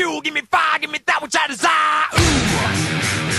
fuel, give me fire, give me that which I desire. Ooh.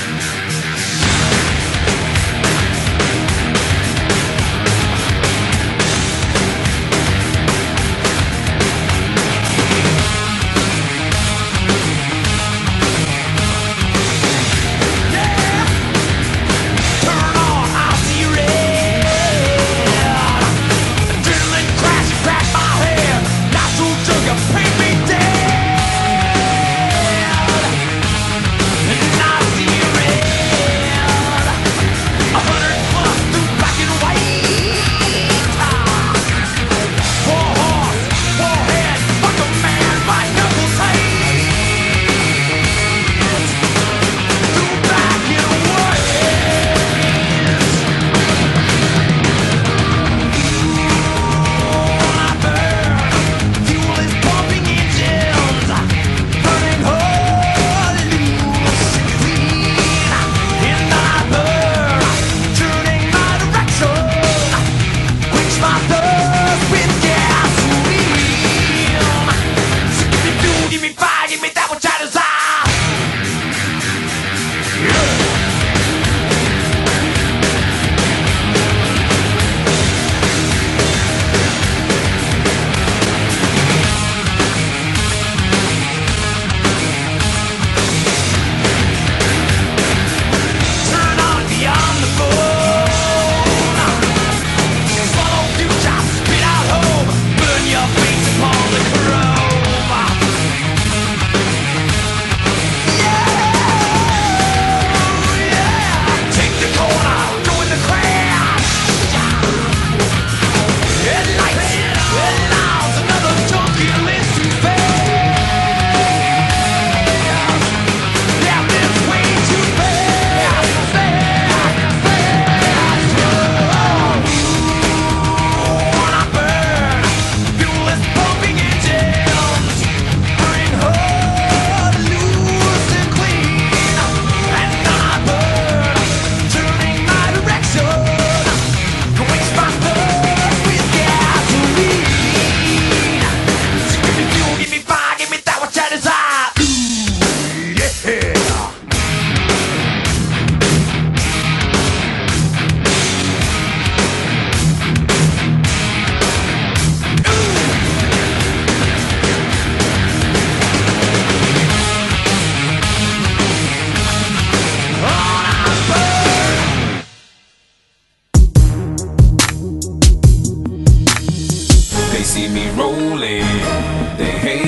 They see me rolling, they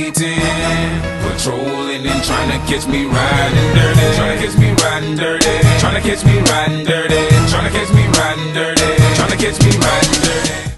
hating, patrolling and trying to catch me riding dirty, trying to catch me riding dirty, trying to catch me riding dirty, trying to catch me riding dirty, trying to catch me riding dirty.